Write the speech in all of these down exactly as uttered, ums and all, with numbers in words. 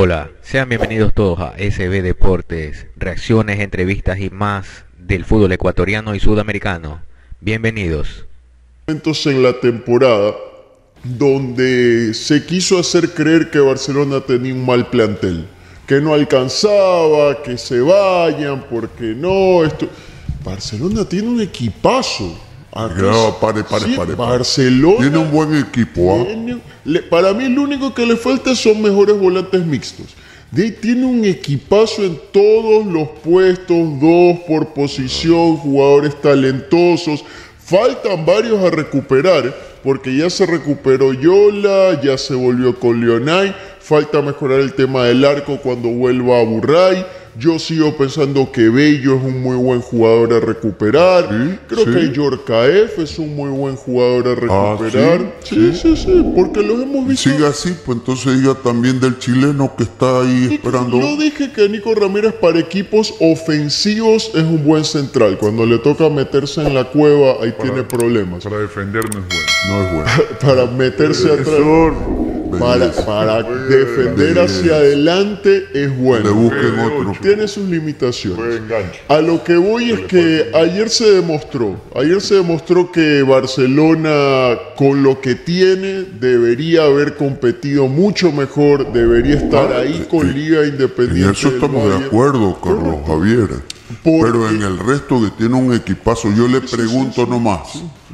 Hola, sean bienvenidos todos a S B Deportes, reacciones, entrevistas y más del fútbol ecuatoriano y sudamericano. Bienvenidos. Momentos en la temporada donde se quiso hacer creer que Barcelona tenía un mal plantel, que no alcanzaba, que se vayan, porque no, esto... Barcelona tiene un equipazo. No, pare, pare, sí, pare, pare. Barcelona tiene un buen equipo. ¿eh? tiene, le, para mí lo único que le falta son mejores volantes mixtos. De ahí tiene un equipazo en todos los puestos, dos por posición, jugadores talentosos. Faltan varios a recuperar, porque ya se recuperó Yola, ya se volvió con Leonay. Falta mejorar el tema del arco cuando vuelva a Burray. Yo sigo pensando que Bello es un muy buen jugador a recuperar. Sí, Creo sí. que Yorkaef es un muy buen jugador a recuperar. Ah, sí, ¿sí? sí, sí, sí, porque los hemos visto. Sigue así, pues entonces diga también del chileno que está ahí Y esperando. Yo dije que Nico Ramírez para equipos ofensivos es un buen central. Cuando le toca meterse en la cueva, ahí Para- tiene problemas. Para defender no es bueno. No es bueno. Para meterse atrás, para, Belleza. para defender Belleza. hacia adelante es Le bueno. busquen Buen otro. ocho. Tiene sus limitaciones. Buen enganche. A lo que voy es que ayer se demostró, ayer se demostró que Barcelona con lo que tiene debería haber competido mucho mejor, debería estar Ah, ahí eh, con eh, Liga Independiente. En eso del estamos de Valle. acuerdo, Carlos Javier. Porque- Pero en el resto que tiene un equipazo, yo le pregunto nomás.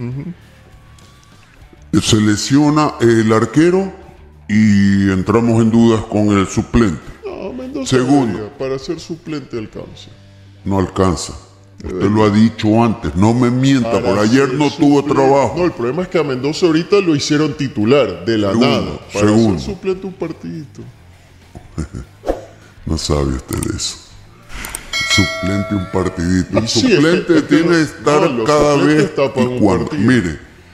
Se lesiona el arquero y entramos en dudas con el suplente. No, Mendoza Segundo. debería, para ser suplente alcanza. No alcanza. Usted lo ha dicho antes, no me mienta, Para por ayer ser no tuvo suplente- trabajo. No, el problema es que a Mendoza ahorita lo hicieron titular, de la Segundo, nada. Para segundo. ser suplente un partidito. No sabe usted de eso. Suplente un partidito. El Y sí, suplente es que- es que tiene que no- estar no, los cada suplentes vez tapan y un cuando. partido. Mire,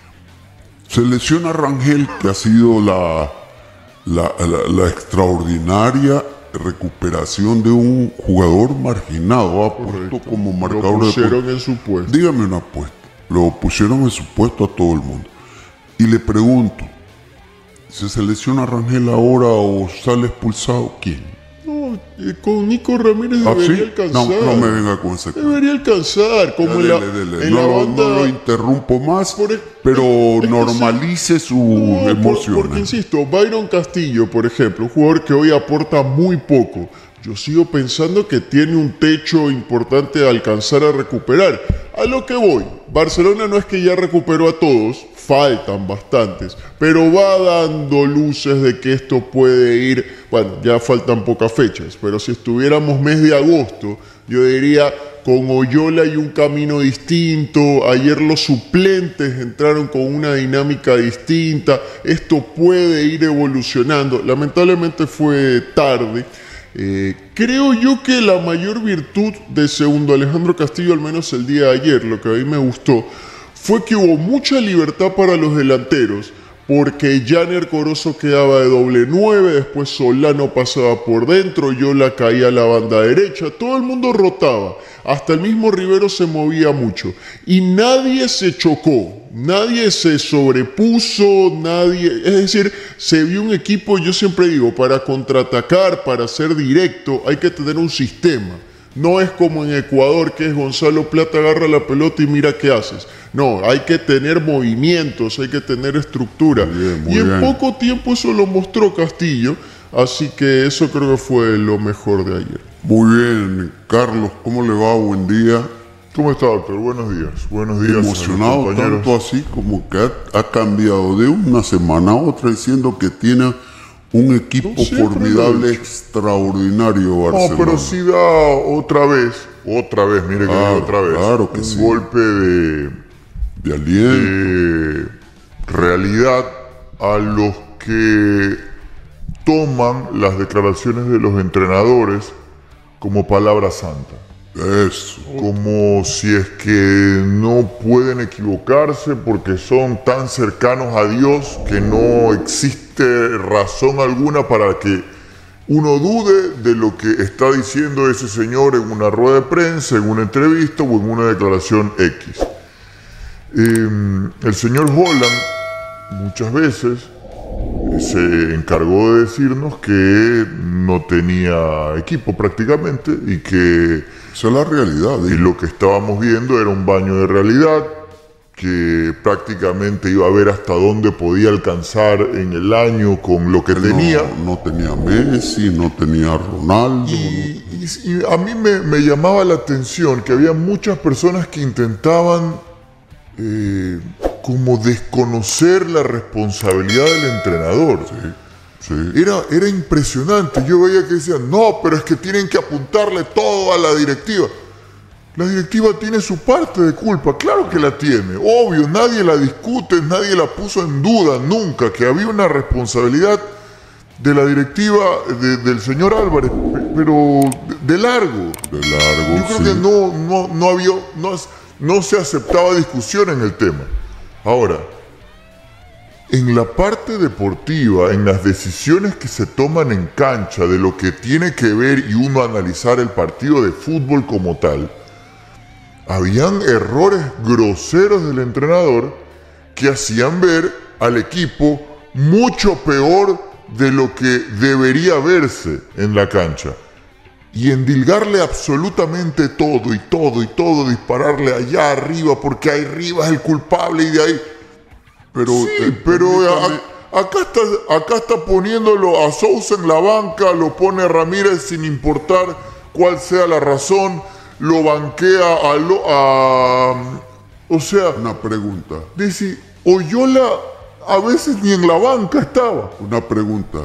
se lesiona Rangel, que ha sido la, la, la- la extraordinaria recuperación de un jugador marginado, ha puesto como Lo marcador de pusieron en su puesto. Dígame una apuesta. Lo pusieron en su puesto a todo el mundo. Y le pregunto, ¿se selecciona Rangel ahora o sale expulsado? ¿Quién? No, eh, con Nico Ramírez ¿Ah, debería sí? alcanzar. No, no me venga con ese cuento. Debería alcanzar, como Ya, en la, dele, dele. en no, la lo- banda... no lo interrumpo más, Por e- pero es que normalice sus No, por- emociones. Porque insisto, Byron Castillo, por ejemplo, un jugador que hoy aporta muy poco. Yo sigo pensando que tiene un techo importante a alcanzar a recuperar. A lo que voy, Barcelona no es que ya recuperó a todos, faltan bastantes, pero va dando luces de que esto puede ir, bueno, ya faltan pocas fechas, pero si estuviéramos mes de agosto, yo diría con Oyola y un camino distinto, ayer los suplentes entraron con una dinámica distinta, esto puede ir evolucionando, lamentablemente fue tarde. Eh, creo yo que la mayor virtud de segundo Alejandro Castillo, al menos el día de ayer, lo que a mí me gustó, fue que hubo mucha libertad para los delanteros, porque Janer Corozo quedaba de doble nueve, después Solano pasaba por dentro, Yola caía a la banda derecha, todo el mundo rotaba, hasta el mismo Rivero se movía mucho, y nadie se chocó, nadie se sobrepuso, nadie, es decir, se vio un equipo, yo siempre digo, para contraatacar, para ser directo, hay que tener un sistema. No es como en Ecuador, que es Gonzalo Plata, agarra la pelota y mira qué haces. No, hay que tener movimientos, hay que tener estructura. Muy bien, muy y en bien. poco tiempo eso lo mostró Castillo, así que eso creo que fue lo mejor de ayer. Muy bien, Carlos, ¿cómo le va? Buen día. ¿Cómo está, doctor? Buenos días. Buenos días, a los Emocionado compañeros. tanto así como que ha, ha cambiado de una semana a otra diciendo que tiene un equipo No, siempre lo formidable, he dicho. extraordinario No, Barcelona. pero sí da otra vez, otra vez, mire que Claro, digo otra vez, claro que un sí. golpe de, de aliento. de realidad a los que toman las declaraciones de los entrenadores como palabra santa. Eso. Como si es que no pueden equivocarse porque son tan cercanos a Dios que no existe razón alguna para que uno dude de lo que está diciendo ese señor en una rueda de prensa, en una entrevista o en una declaración X. Eh, el señor Holland muchas veces se encargó de decirnos que no tenía equipo prácticamente y que esa es la realidad. y lo que estábamos viendo era un baño de realidad, que prácticamente iba a ver hasta dónde podía alcanzar en el año con lo que no, tenía. No tenía Messi, no tenía Ronaldo. Y, y, y a mí me, me llamaba la atención que había muchas personas que intentaban eh, como desconocer la responsabilidad del entrenador. Sí, sí. Era, era impresionante. Yo veía que decían, no, pero es que tienen que apuntarle todo a la directiva. La directiva tiene su parte de culpa, claro que la tiene, obvio, nadie la discute, nadie la puso en duda nunca, que había una responsabilidad de la directiva de, del señor Álvarez, pero de, de largo. De largo, Yo creo sí. que no, no, no había, no, no se aceptaba discusión en el tema. Ahora, en la parte deportiva, en las decisiones que se toman en cancha de lo que tiene que ver y uno analizar el partido de fútbol como tal, habían errores groseros del entrenador que hacían ver al equipo mucho peor de lo que debería verse en la cancha. Y endilgarle absolutamente todo y todo y todo, dispararle allá arriba porque ahí arriba es el culpable y de ahí... Pero, Sí, eh, pero permítame- a- acá, está, acá está poniéndolo a Sousa en la banca, lo pone a Ramírez sin importar cuál sea la razón, lo banquea a... Lo, a o sea, una pregunta, dice, Oyola a veces ni en la banca estaba. una pregunta.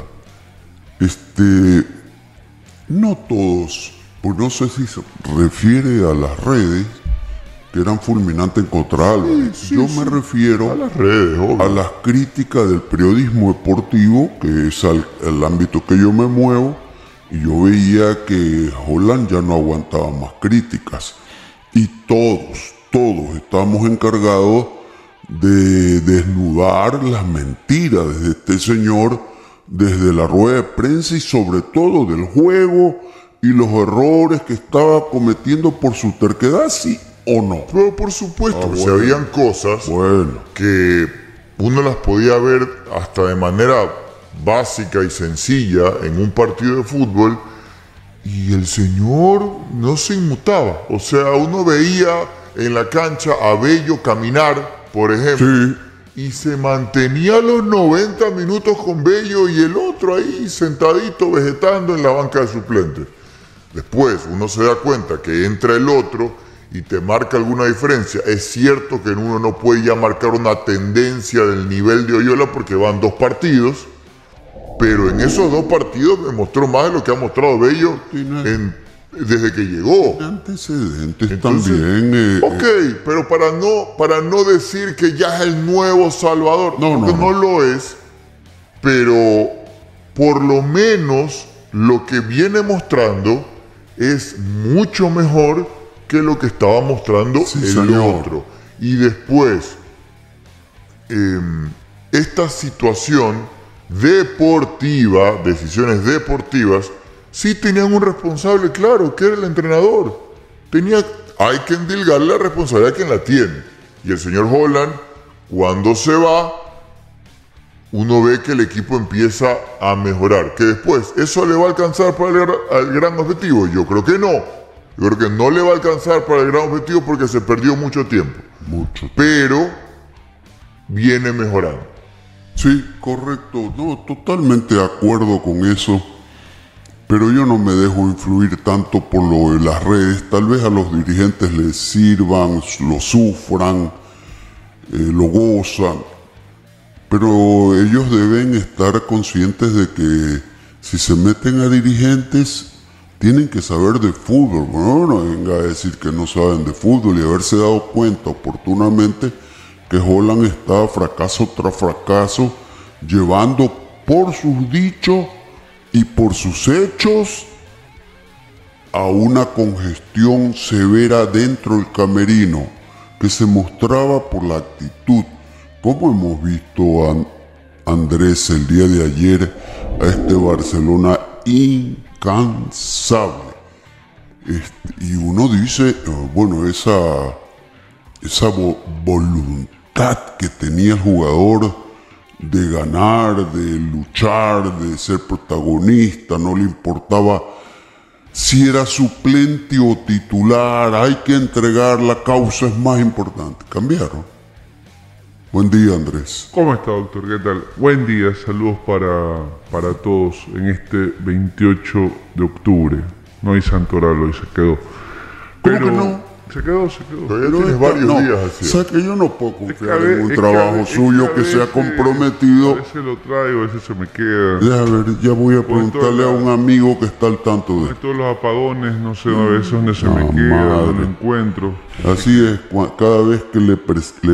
Este, no todos, pues no sé si se refiere a las redes que eran fulminantes contra Álvarez. Sí, Yo sí, me refiero a las redes, obvio. a las críticas del periodismo deportivo, que es al- el ámbito que yo me muevo, y yo veía que Holland ya no aguantaba más críticas. Y todos, todos estamos encargados de desnudar las mentiras de este señor desde la rueda de prensa y sobre todo del juego y los errores que estaba cometiendo por su terquedad, sí o no. Pero por supuesto, Ah, que bueno. se habían cosas Bueno, que uno las podía ver hasta de manera básica y sencilla en un partido de fútbol y el señor no se inmutaba. O sea, uno veía en la cancha a Bello caminar, por ejemplo, sí, y se mantenía los noventa minutos con Bello y el otro ahí sentadito vegetando en la banca de suplentes. Después uno se da cuenta que entra el otro y te marca alguna diferencia. Es cierto que uno no puede ya marcar una tendencia del nivel de Oyola porque van dos partidos, pero en esos dos partidos me mostró más de lo que ha mostrado Bello Tiene- en- desde que llegó. antecedentes Entonces, también. eh, ok, eh, pero para no, para no decir que ya es el nuevo Salvador, No, porque no, no, lo es, pero por lo menos lo que viene mostrando es mucho mejor que lo que estaba mostrando Sí, el señor. otro. Y después, em, esta situación deportiva, decisiones deportivas, sí tenían un responsable claro, que era el entrenador. Tenía, hay que endilgarle la responsabilidad a quien la tiene. Y el señor Holland, cuando se va, uno ve que el equipo empieza a mejorar. Que después, ¿eso le va a alcanzar para el, gra- al gran objetivo? Yo creo que no. Yo creo que no le va a alcanzar para el gran objetivo porque se perdió mucho tiempo. mucho. Pero viene mejorando. Sí, correcto. No, totalmente de acuerdo con eso. Pero yo no me dejo influir tanto por lo de las redes. Tal vez a los dirigentes les sirvan, lo sufran, eh, lo gozan. Pero ellos deben estar conscientes de que si se meten a dirigentes, tienen que saber de fútbol. Bueno, no venga a decir que no saben de fútbol y haberse dado cuenta oportunamente que Holland está fracaso tras fracaso, llevando por sus dichos y por sus hechos a una congestión severa dentro del camerino que se mostraba por la actitud, como hemos visto a Andrés el día de ayer, a este Barcelona incansable. Este, y uno dice, eh, bueno, esa, esa vo- voluntad que tenía el jugador de ganar, de luchar, de ser protagonista, no le importaba si era suplente o titular, hay que entregar, la causa es más importante. Cambiaron. Buen día, Andrés. ¿Cómo está, doctor? ¿Qué tal? Buen día, saludos para, para todos en este veintiocho de octubre. No hay santoral hoy, se quedó. ¿Cómo Pero que no? Se quedó, se quedó. Todavía Pero tienes esta- varios no, días así. O sea que yo no puedo confiar Es que a en un ve- es que trabajo a ve- es suyo a que sea veces- comprometido. A veces lo traigo, a veces se me queda. Deja ver, ya voy a Con preguntarle a toda la- un amigo que está al tanto de Con todos los apagones, no sé a veces dónde se me Ah, queda, madre. dónde lo encuentro. Así es, cua- cada vez que le, pres- le,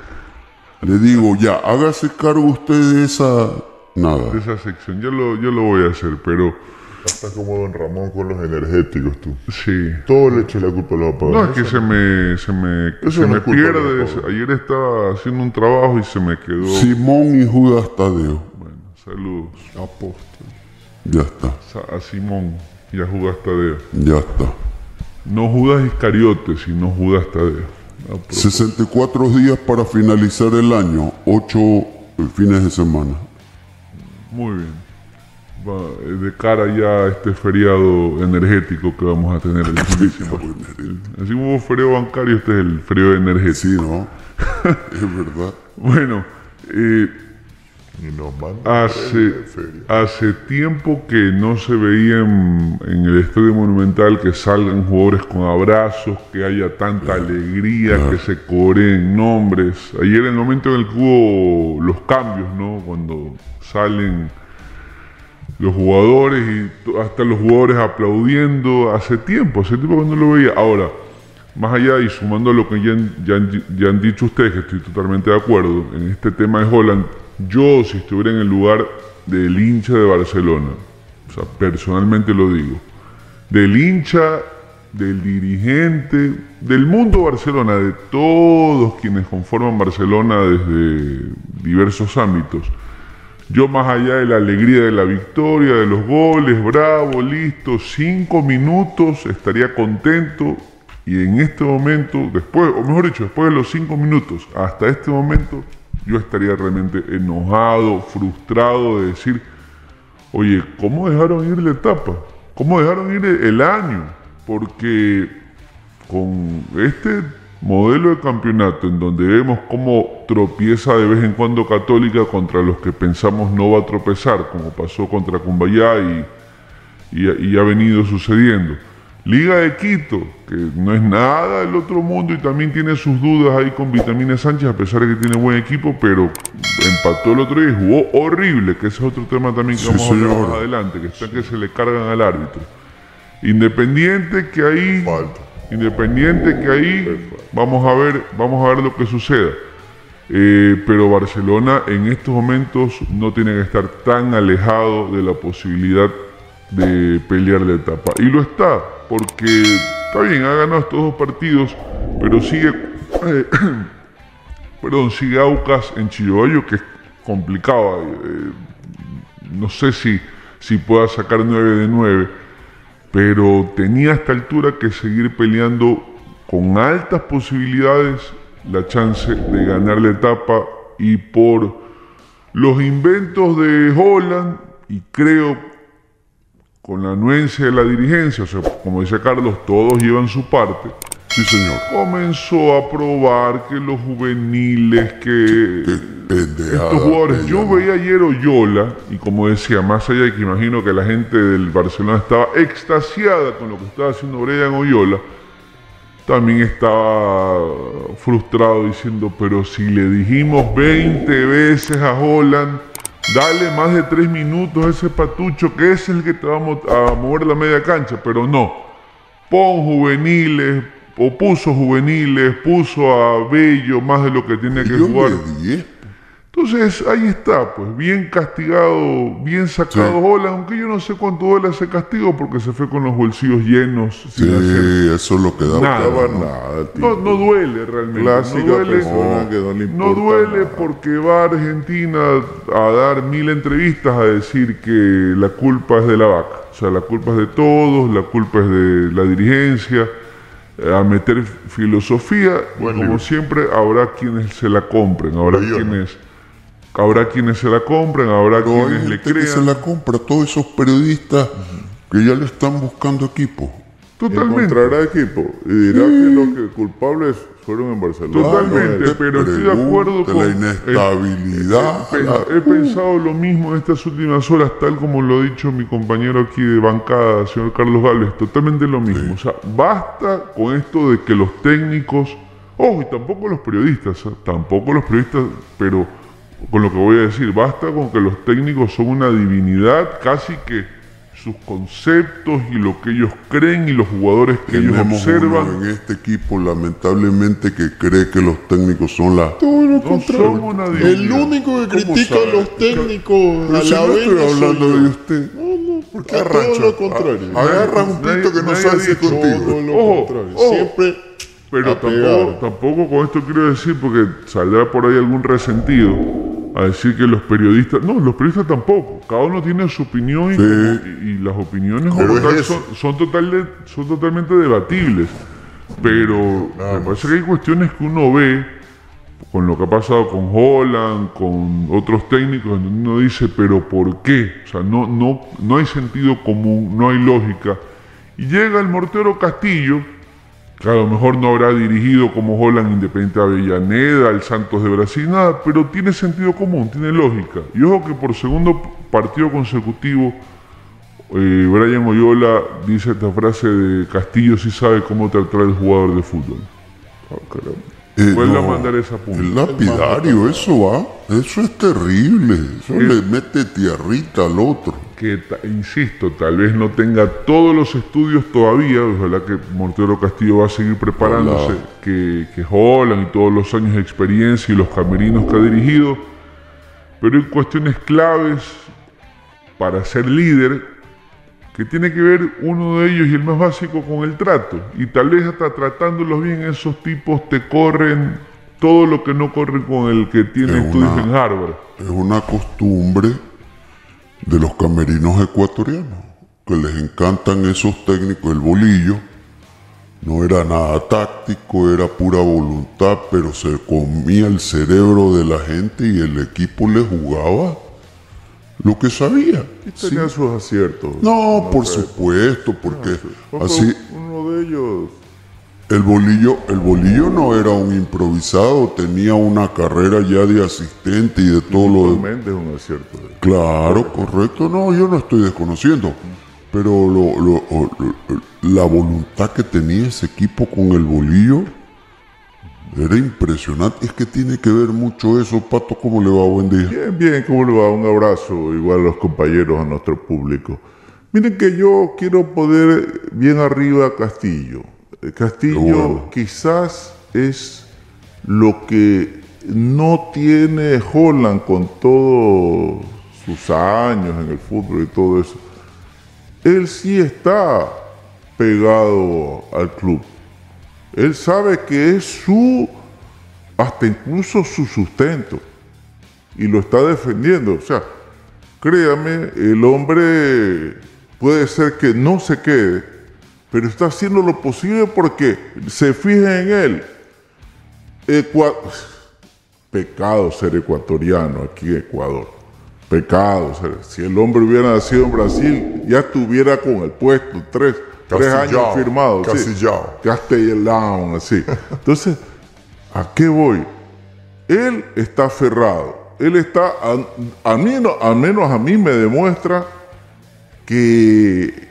le digo, ya, hágase cargo usted de esa... De Nada. esa sección. Yo lo, yo lo voy a hacer, pero Estás como Don Ramón con los energéticos, tú. sí. Todo le echas la culpa a los apagones. No, es que se me, se me, Eso se no me es culpa de pierde. los se- pobres. Ayer estaba haciendo un trabajo y se me quedó. Simón y Judas Tadeo. Bueno, saludos Apóstol. Ya está, Sa- a Simón y a Judas Tadeo. ya está. No Judas Iscariote, sino Judas Tadeo. A pro- sesenta y cuatro días para finalizar el año, ocho fines de semana. Muy bien. Va, eh, de cara ya a este feriado energético que vamos a tener el fin de semana. Así como hubo feriado bancario, este es el feriado energético. Sí, ¿no? Es verdad. Bueno, eh, Y nos mandan hace, de feria. hace tiempo que no se veía en, en el Estadio Monumental que salgan jugadores con abrazos, que haya tanta alegría, que se coreen nombres. Ayer en el momento en el que hubo los cambios, ¿no? Cuando salen los jugadores y to- hasta los jugadores aplaudiendo, hace tiempo, hace tiempo que no lo veía. Ahora, más allá y sumando a lo que ya, han- ya han, ya han dicho ustedes, que estoy totalmente de acuerdo, en este tema de Holland, yo si estuviera en el lugar del hincha de Barcelona, o sea, personalmente lo digo, del hincha, del dirigente, del mundo Barcelona, de todos quienes conforman Barcelona desde diversos ámbitos, yo más allá de la alegría de la victoria, de los goles, bravo, listo, cinco minutos, estaría contento y en este momento, después, o mejor dicho, después de los cinco minutos, hasta este momento, yo estaría realmente enojado, frustrado de decir, oye, ¿cómo dejaron ir la etapa? ¿Cómo dejaron ir el año? Porque con este modelo de campeonato en donde vemos cómo tropieza de vez en cuando Católica contra los que pensamos no va a tropezar, como pasó contra Cumbayá y, y, y ha venido sucediendo. Liga de Quito, que no es nada del otro mundo y también tiene sus dudas ahí con Vitamina Sánchez, a pesar de que tiene buen equipo, pero empató el otro día y jugó horrible, que ese es otro tema también que Sí, vamos a hablar señor. más adelante, que está que se le cargan al árbitro. Independiente que ahí, Falta. Independiente que ahí, vamos a ver, vamos a ver lo que suceda. Eh, pero Barcelona en estos momentos no tiene que estar tan alejado de la posibilidad de pelear la etapa. Y lo está, porque está bien, ha ganado estos dos partidos, pero sigue, eh, perdón, sigue Aucas en Chilloballo, que es complicado. eh, no sé si, si pueda sacar nueve de nueve, pero tenía a esta altura que seguir peleando con altas posibilidades la chance de ganar la etapa, y por los inventos de Holland, y creo con la anuencia de la dirigencia, o sea, como dice Carlos, todos llevan su parte, Sí, señor. comenzó a probar que los juveniles, que Qué pendejada. estos jugadores, yo llama. veía ayer Oyola, y como decía, más allá de que imagino que la gente del Barcelona estaba extasiada con lo que estaba haciendo Brian Oyola, también estaba frustrado diciendo, pero si le dijimos veinte veces a Holland, dale más de tres minutos a ese patucho, que es el que te va a mo- a mover la media cancha, pero no, pon juveniles, o puso juveniles, puso a Bello más de lo que tenía que Yo jugar. le di, Entonces ahí está, pues bien castigado, bien sacado Sí. Holland, aunque yo no sé cuánto duele ese castigo porque se fue con los bolsillos llenos sin hacer Sí, eso es lo que da. nada. No daba ¿no? nada, tío. no, no duele realmente. Clásica no duele, persona que no le no importa duele nada. porque va a Argentina a dar mil entrevistas a decir que la culpa es de la vaca. O sea, la culpa es de todos, la culpa es de la dirigencia, eh, a meter filosofía. Y Buen como libro. siempre, habrá quienes se la compren, habrá Bayona. quienes habrá quienes se la compran, habrá Pero hay quienes le gente que se crean. la compra, todos esos periodistas que ya le están buscando equipo. Totalmente. Encontrará equipo y dirá que los que culpables fueron en Barcelona. Totalmente, te pero estoy de acuerdo pregunto, con... la inestabilidad. He, he- la- he pensado lo mismo en estas últimas horas, tal como lo ha dicho mi compañero aquí de bancada, señor Carlos Gálvez, totalmente lo mismo. O sea, basta con esto de que los técnicos, ojo, y tampoco los periodistas, ¿eh? tampoco los periodistas, pero con lo que voy a decir, basta con que los técnicos son una divinidad, casi que sus conceptos y lo que ellos creen y los jugadores que ellos Tenemos observan uno en este equipo, lamentablemente, que cree que los técnicos son la... Todo lo no contrario. son una El divinidad. único que critica sabe? a los técnicos Pero a si la no vez estoy no soy hablando yo. de usted. No, no, porque ¿Qué todo rancho? lo contrario. A- Agarra un Nadie- pito que no nadie sabe ha si es dicho contigo. Todo lo Ojo, contrario. ojo. Siempre Pero apegado. tampoco, tampoco con esto quiero decir, porque saldrá por ahí algún resentido a decir que los periodistas, no, los periodistas tampoco, cada uno tiene su opinión y, Sí. como- y- y las opiniones Pero como es tal eso. son, son, total- son totalmente debatibles, pero me parece que hay cuestiones que uno ve con lo que ha pasado con Holland, con otros técnicos, donde uno dice, pero ¿por qué? O sea, no, no, no hay sentido común, no hay lógica. Y llega el Mortero Castillo, que a lo mejor no habrá dirigido como Holland Independiente Avellaneda, el Santos de Brasil, nada, pero tiene sentido común, tiene lógica. Y ojo que por segundo partido consecutivo, eh, Brian Oyola dice esta frase de Castillo sí sabe cómo tratar al jugador de fútbol. Eh, Vuelve a mandar esa punta. El lapidario, eso va. Eso es terrible. Eso le mete tierrita al otro. Que, ta- insisto, tal vez no tenga todos los estudios todavía, ojalá que Mortero Castillo va a seguir preparándose, Ojalá. que, que Holland y todos los años de experiencia y los camerinos que ha dirigido, pero hay cuestiones claves para ser líder que tiene que ver uno de ellos y el más básico con el trato, y tal vez hasta tratándolos bien esos tipos te corren todo lo que no corren con el que tiene Es estudios una- en Harvard. Es una costumbre de los camerinos ecuatorianos, que les encantan esos técnicos. El bolillo no era nada táctico, era pura voluntad, pero se comía el cerebro de la gente y el equipo le jugaba lo que sabía. Y tenía sus aciertos. No, por supuesto, porque Fue así uno de ellos. el bolillo, el bolillo no era un improvisado, tenía una carrera ya de asistente y de todo lo demás. Méndez es un acierto. Claro, correcto. No, yo no estoy desconociendo. Pero lo- lo- o- lo- la voluntad que tenía ese equipo con el bolillo era impresionante. Es que tiene que ver mucho eso. Pato, ¿cómo le va? Buen día. Bien, bien, ¿cómo le va? Un abrazo igual a los compañeros, a nuestro público. Miren que yo quiero poner bien arriba a Castillo. Eh, Castillo Qué bueno. quizás es lo que no tiene Holland con todos sus años en el fútbol y todo eso. Él sí está pegado al club. Él sabe que es su, hasta incluso su sustento. Y lo está defendiendo. O sea, créame, el hombre puede ser que no se quede, pero está haciendo lo posible porque se fija en él. Ecua- Pecado ser ecuatoriano aquí en Ecuador. Pecado ser. Si el hombre hubiera nacido en Brasil, ya estuviera con el puesto, tres, tres años Castillao, firmado. sí. Castillao. Castellano, así. Entonces, ¿a qué voy? Él está aferrado. Él está, a, a mí, no- al menos a mí me demuestra que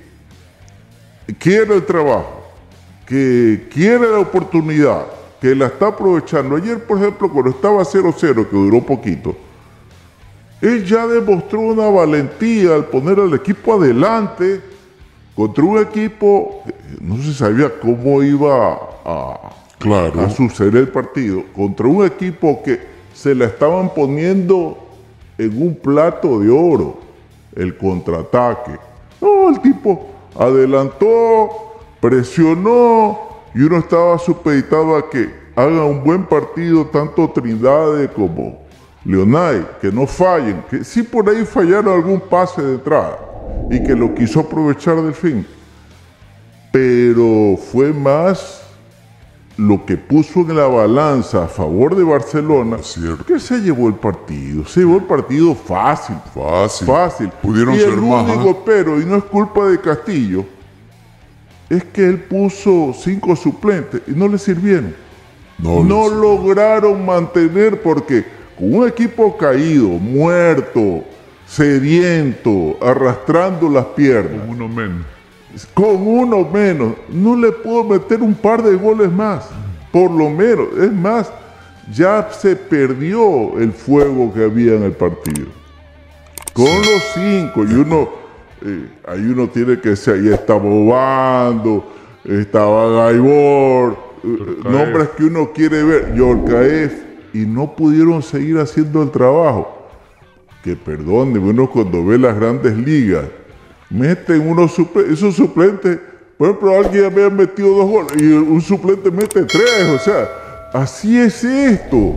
quiere el trabajo, que quiere la oportunidad, que la está aprovechando. Ayer, por ejemplo, cuando estaba cero cero, que duró poquito, él ya demostró una valentía al poner al equipo adelante contra un equipo, eh, no se sabía cómo iba a, Claro. a suceder el partido, contra un equipo que se la estaban poniendo en un plato de oro, el contraataque. No, el tipo adelantó, presionó, y uno estaba supeditado a que haga un buen partido tanto Trindade como Leonay, que no fallen, que sí por ahí fallaron algún pase de entrada y que lo quiso aprovechar del fin. Pero fue más lo que puso en la balanza a favor de Barcelona, Cierto. que se llevó el partido. Se llevó el partido fácil. Fácil. Fácil. Pudieron y ser el más. único ¿eh? pero, y no es culpa de Castillo, es que él puso cinco suplentes y no le sirvieron. No, No no, lograron mantener, porque con un equipo caído, muerto, sediento, arrastrando las piernas, Con uno menos. con uno menos, no le puedo meter un par de goles más, por lo menos. Es más, ya se perdió el fuego que había en el partido. Con los cinco, y uno, eh, ahí uno tiene que ser, ahí está Bobando, estaba Gaibor, eh, nombres que uno quiere ver, Yorkaef, y no pudieron seguir haciendo el trabajo. Que perdone, uno cuando ve las grandes ligas, meten unos suplentes, esos suplentes, por ejemplo, alguien había metido dos goles y un suplente mete tres, o sea, así es esto,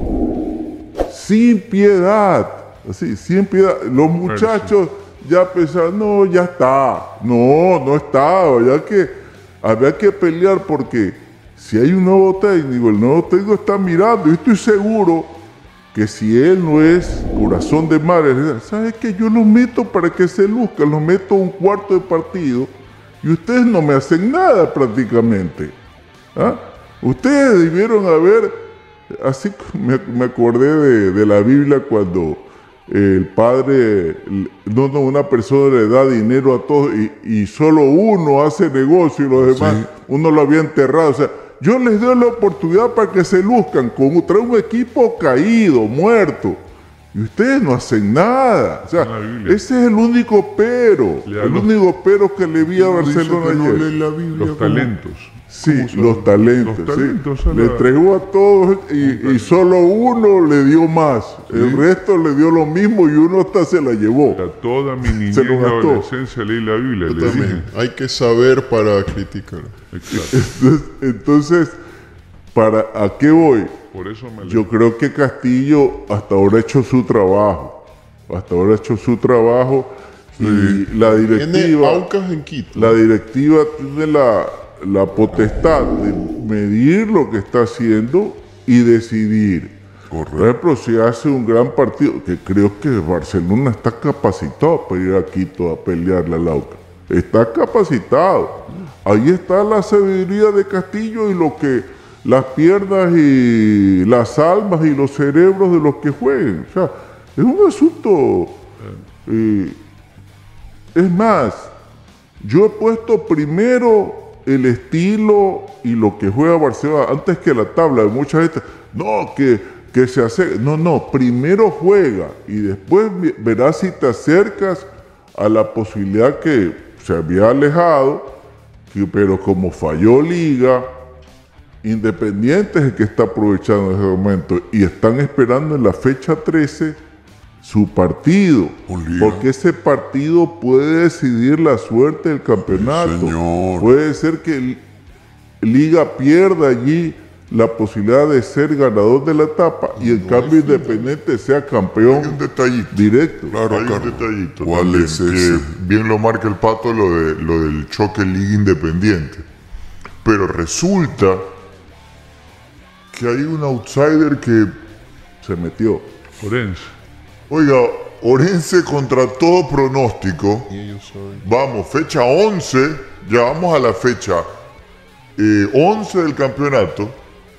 sin piedad, así, sin piedad. Los muchachos ya pensaban, no, ya está, no, no estaba, ya que había que pelear porque si hay un nuevo técnico, el nuevo técnico está mirando, y estoy seguro que si él no es corazón de madre, ¿sabes qué? Yo lo meto para que se luzca, lo meto un cuarto de partido y ustedes no me hacen nada prácticamente. ¿Ah? Ustedes debieron haber, así me, me acordé de, de la Biblia cuando el padre, no, no, una persona le da dinero a todos y, y solo uno hace negocio y los demás, sí. Uno lo había enterrado, o sea, yo les doy la oportunidad para que se luzcan con trae un equipo caído, muerto. Y ustedes no hacen nada. O sea, ese es el único pero. El único pero que le vi a Barcelona no ayer. lee la Biblia, los talentos. Sí, los talentos. Los talentos sí. Le entregó a todos y, y solo uno le dio más. Sí. El resto le dio lo mismo y uno hasta se la llevó. A toda mi niñez y adolescencia leí la Biblia. Yo también. Hay que saber para criticar. Entonces, entonces, ¿para a qué voy? Por eso me Yo creo que Castillo hasta ahora ha hecho su trabajo. Hasta ahora ha hecho su trabajo. Sí. Y la directiva. Aucas en Quito. La directiva tiene la, la potestad de medir lo que está haciendo y decidir. Correcto. Por ejemplo, si hace un gran partido, que creo que Barcelona está capacitado para ir a Quito a pelearle al Aucas. Está capacitado. Ahí está la sabiduría de Castillo y lo que las piernas y las almas y los cerebros de los que jueguen. O sea, es un asunto. Eh, es más, yo he puesto primero el estilo y lo que juega Barcelona antes que la tabla. De mucha gente, no, que, que se hace. No, no, primero juega y después verás si te acercas a la posibilidad que se había alejado. Pero como falló Liga, Independiente es el que está aprovechando ese momento y están esperando en la fecha trece su partido, porque ese partido puede decidir la suerte del campeonato. Sí, puede ser que Liga pierda allí la posibilidad de ser ganador de la etapa y en no cambio Independiente sea campeón. Hay un detallito directo. Claro, hay Carlos. un detallito ¿Cuál también, es ese? Que bien lo marca el Pato lo, de, lo del choque Liga Independiente. Pero resulta que hay un outsider que se metió. Orense. Oiga, Orense contra todo pronóstico. Vamos, fecha once, ya vamos a la fecha eh, once del campeonato.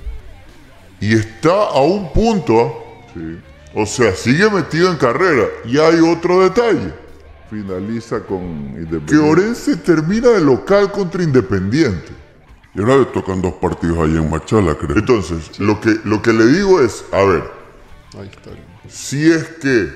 Y está a un punto, sí. O sea, sigue metido en carrera. Y hay otro detalle. Finaliza con Independiente. Que Orense termina de local contra Independiente. Y ahora le tocan dos partidos ahí en Machala, creo. Entonces, sí. lo, que, lo que le digo es, a ver, ahí está. Si es que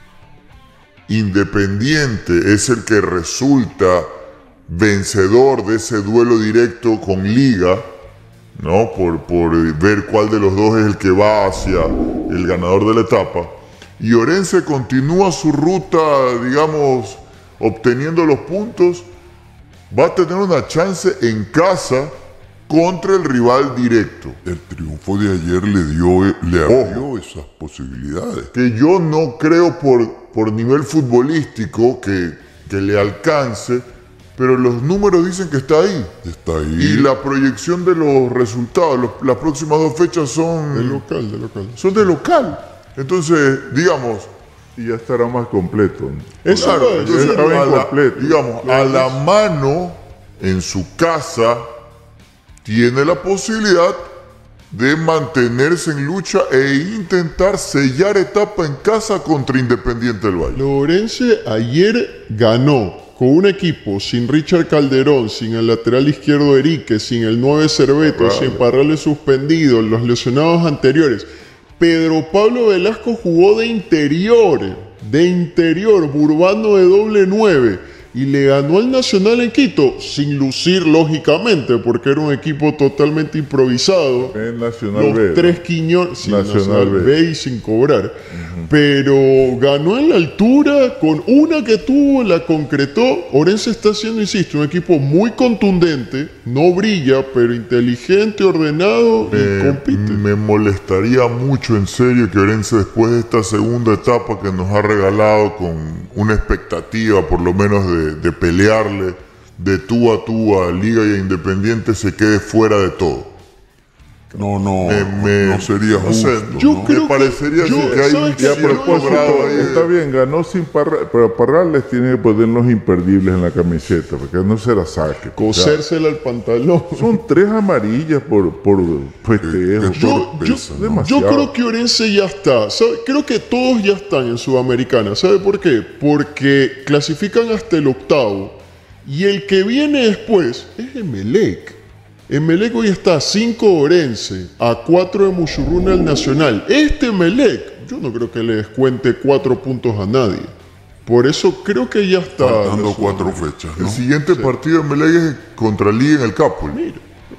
Independiente es el que resulta vencedor de ese duelo directo con Liga, ¿no? Por, por ver cuál de los dos es el que va hacia el ganador de la etapa. Y Orense continúa su ruta, digamos, obteniendo los puntos. Va a tener una chance en casa contra el rival directo. El triunfo de ayer le dio, le abrió oh, esas posibilidades. Que yo no creo por, por nivel futbolístico que, que le alcance. pero los números dicen que está ahí. Está ahí. Y la proyección de los resultados, los- las próximas dos fechas son De local, de local. son de local. Entonces, digamos, Y ya estará más completo. Eso claro, iba a entonces, decir. estaba a la- incompleto. digamos, a la mano, en su casa, tiene la posibilidad de mantenerse en lucha e intentar sellar etapa en casa contra Independiente del Valle. Lorense ayer ganó con un equipo sin Richard Calderón, sin el lateral izquierdo Erique, sin el nueve Cerveto, Parrales. sin Parrales suspendido, los lesionados anteriores. Pedro Pablo Velasco jugó de interior, de interior, Burbano de doble nueve, y le ganó al Nacional en Quito, sin lucir lógicamente, porque era un equipo totalmente improvisado. En Nacional Los B. tres Quiñones, sí, Nacional Nacional B. B y sin cobrar. Pero ganó en la altura, con una que tuvo, la concretó. Orense está siendo, insisto, un equipo muy contundente, no brilla, pero inteligente, ordenado y Eh, compite. me molestaría mucho en serio que Orense, después de esta segunda etapa que nos ha regalado con una expectativa por lo menos de, de pelearle de tú a tú a Liga y a Independiente, se quede fuera de todo. No, no, Me- me- no sería no sé, justo. yo ¿no? creo Me parecería yo- sí, que hay ¿sabes un qué? Y a Sí, yo- propósito, grado ahí de- está bien, ganó sin Parrales, pero Parrales tiene que poner los imperdibles en la camiseta, porque no se la saque. O sea, Cosérsela al pantalón. son tres amarillas por, por festejo. Qué Yo, por- yo, torpeza, ¿no? yo demasiado. creo que Orense ya está. ¿Sabe? Creo que todos ya están en Sudamericana. ¿Sabe por qué? Porque clasifican hasta el octavo. Y el que viene después es Emelec. Emelec hoy está a cinco Orense, a cuatro de Muchurruna al Nacional. Este Emelec, yo no creo que le descuente cuatro puntos a nadie. Por eso creo que ya está. Faltando la cuatro Sudamericana. fechas, El ¿no? siguiente partido de Melec es contra Liga en el Capul. Mira.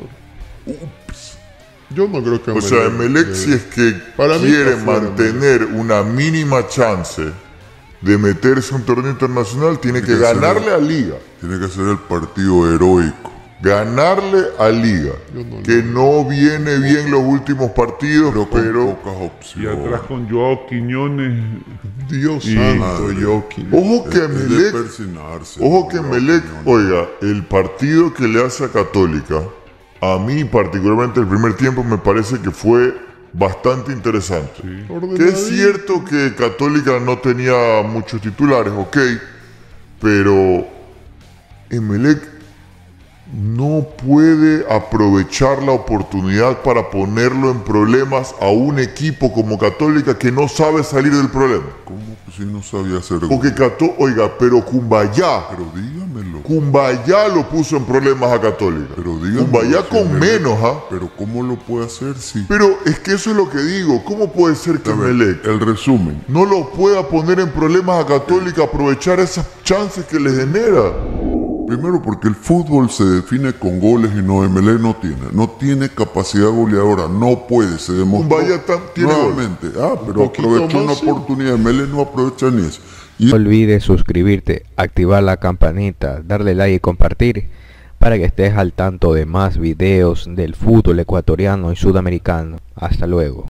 Yo no creo que O sea, Emelec, le- si es que Para mí quiere está fuera, mantener una mínima chance de meterse a un torneo internacional, tiene que que ser- ganarle a Liga. Tiene que ser el partido heroico. Ganarle a Liga. Yo no- Que no viene bien los últimos partidos, Pero con pero pocas Y opciones. atrás con Joao Quiñones. Dios Y- santo, Madre. Joaquín. ojo que Es de Emelec, persinarse, ojo ¿no? que Pero Emelec, opiniones. oiga, el partido que le hace a Católica, a mí particularmente el primer tiempo me parece que fue bastante interesante. Que Ordenadito. es cierto que Católica no tenía muchos titulares, ok, pero Emelec no puede aprovechar la oportunidad para ponerlo en problemas a un equipo como Católica que no sabe salir del problema. ¿Cómo que si no sabía hacer gol? Porque Cató, oiga, pero Cumbayá, Pero dígamelo. Cumbayá lo puso en problemas a Católica. Pero dígamelo. Cumbayá si con Emelec- menos, ¿ah? Pero ¿cómo lo puede hacer si... Pero es que eso es lo que digo. ¿Cómo puede ser que A ver, Emelec el resumen. no lo pueda poner en problemas a Católica, aprovechar esas chances que le genera? Primero porque el fútbol se define con goles y no, Emelec no tiene. No tiene capacidad goleadora, no puede, se demostró Vaya tan- tiene gol. nuevamente. Ah, pero poquito aprovechó una más, sí. oportunidad, Emelec no aprovecha ni eso. Y No olvides suscribirte, activar la campanita, darle like y compartir para que estés al tanto de más videos del fútbol ecuatoriano y sudamericano. Hasta luego.